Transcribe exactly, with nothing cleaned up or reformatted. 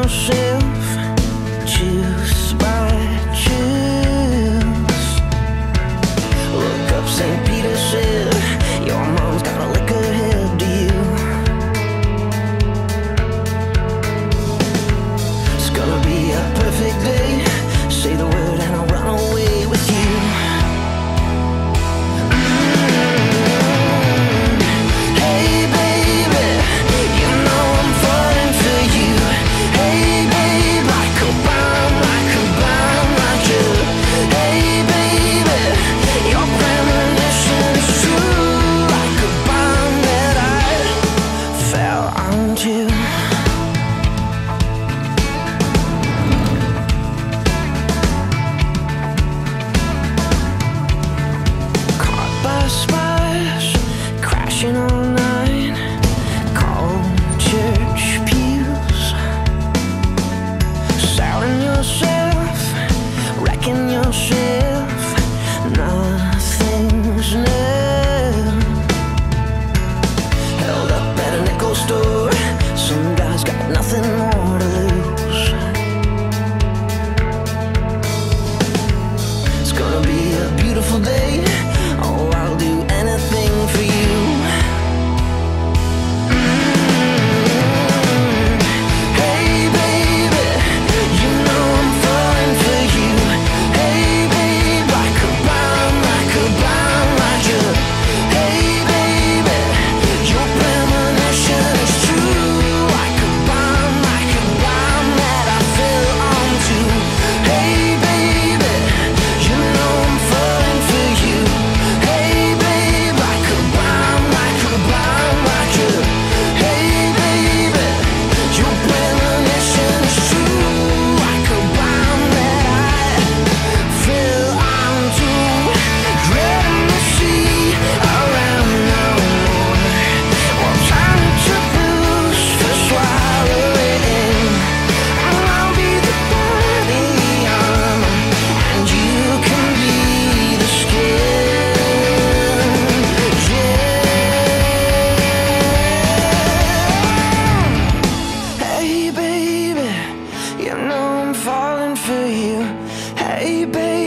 yourself, juice by juice. Look up, Saint Peter said, your mom's got a lick ahead to you. It's gonna be a perfect day. Say the word and I'll run away with you. Mm-hmm. Hey baby, you know I'm falling for you. Hey babe, like a bomb, like a bomb, like you. Hey baby, your premonition is true, like a bomb that I fell onto. Splash, crashing all night, cold church pews. Selling yourself, wrecking yourself, nothing's new. Held up at a nickel store, some guy's got nothing more to lose. It's gonna be a beautiful day. Oh, I'll do anything for you. Mm-hmm. Hey baby, you know I'm falling for you. Hey babe, like a bomb, like a bomb, like you. Hey baby, your premonition is true, like a bomb, like a bomb that I fell onto. Hey baby, you know I'm falling for you. Hey baby,